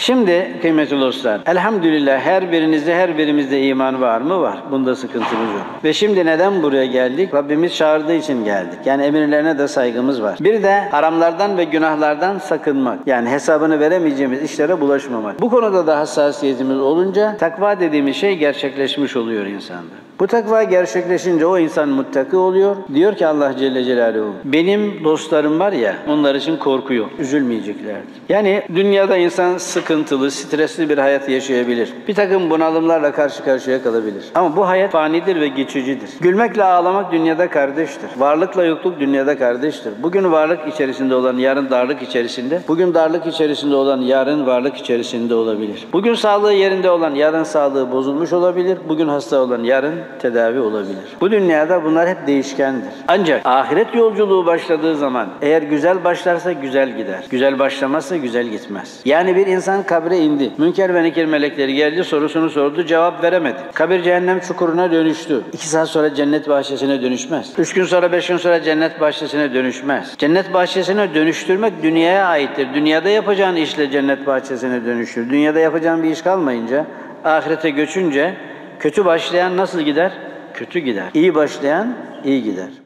Şimdi kıymetli dostlar, elhamdülillah her birimizde iman var mı? Var. Bunda sıkıntımız yok. Ve şimdi neden buraya geldik? Rabbimiz çağırdığı için geldik. Yani emirlerine de saygımız var. Bir de haramlardan ve günahlardan sakınmak. Yani hesabını veremeyeceğimiz işlere bulaşmamak. Bu konuda da hassasiyetimiz olunca takva dediğimiz şey gerçekleşmiş oluyor insanda. Bu takva gerçekleşince o insan muttaki oluyor. Diyor ki Allah Celle Celaluhu, benim dostlarım var ya, onlar için korku yok, üzülmeyeceklerdir. Yani dünyada insan sıkıntılı, stresli bir hayat yaşayabilir. Bir takım bunalımlarla karşı karşıya kalabilir. Ama bu hayat fanidir ve geçicidir. Gülmekle ağlamak dünyada kardeştir. Varlıkla yokluk dünyada kardeştir. Bugün varlık içerisinde olan yarın darlık içerisinde, bugün darlık içerisinde olan yarın varlık içerisinde olabilir. Bugün sağlığı yerinde olan yarın sağlığı bozulmuş olabilir. Bugün hasta olan yarın tedavi olabilir. Bu dünyada bunlar hep değişkendir. Ancak ahiret yolculuğu başladığı zaman eğer güzel başlarsa güzel gider. Güzel başlamazsa güzel gitmez. Yani bir insan kabre indi. Münker ve Nekir melekleri geldi, sorusunu sordu, cevap veremedi. Kabir cehennem çukuruna dönüştü. 2 saat sonra cennet bahçesine dönüşmez. 3 gün sonra, 5 gün sonra cennet bahçesine dönüşmez. Cennet bahçesine dönüştürmek dünyaya aittir. Dünyada yapacağın işle cennet bahçesine dönüşür. Dünyada yapacağın bir iş kalmayınca, ahirete göçünce kötü başlayan nasıl gider? Kötü gider. İyi başlayan iyi gider.